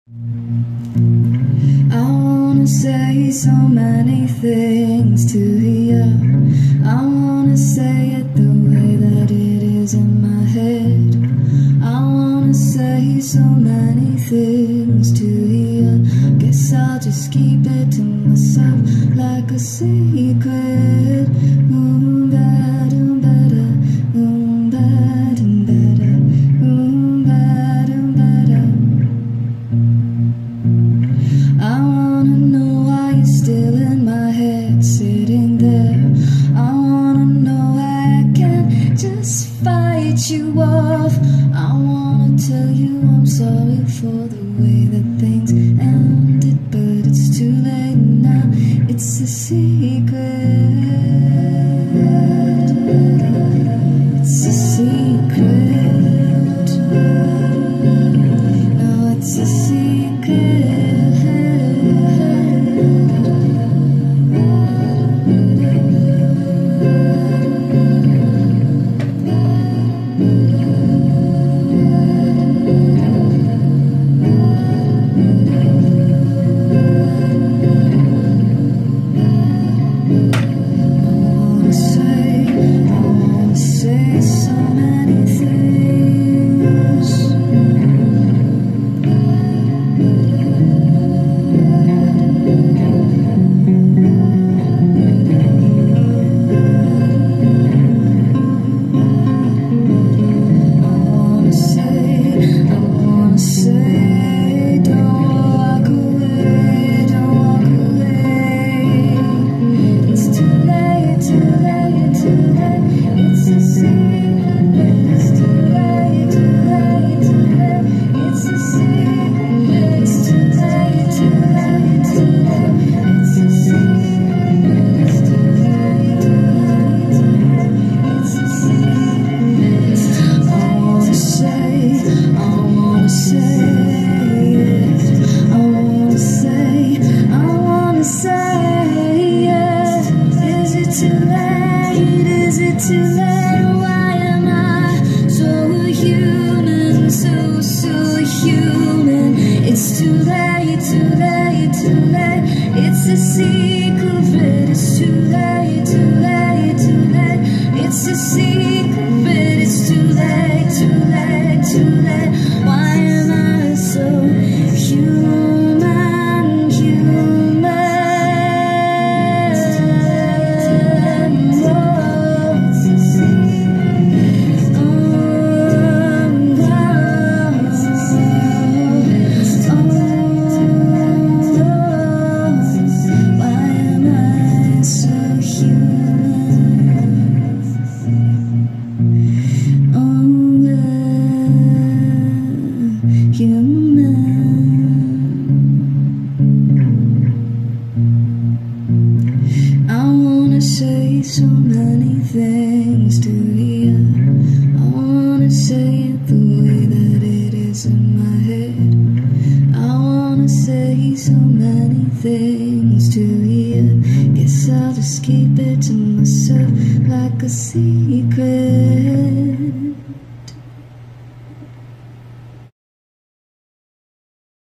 I wanna say so many things to you. I wanna say it the way that it is in my head. I wanna say so many things to you. Guess I'll just keep it to myself like a secret. I wanna know why you're still in my head, sitting there. I wanna know why I can't just fight you off. I wanna tell you I'm sorry for the way that things ended, but it's too late now. It's a secret. It's a secret. No, it's a secret. Too late, why am I so human, so human? It's too late, too late, too late. It's a secret, it's too late, too late, too late. It's a secret, it's too late, too late, too late. Why am I so human, human? Say so many things to you. I wanna say it the way that it is in my head. I wanna say so many things to you. Guess I'll just keep it to myself like a secret.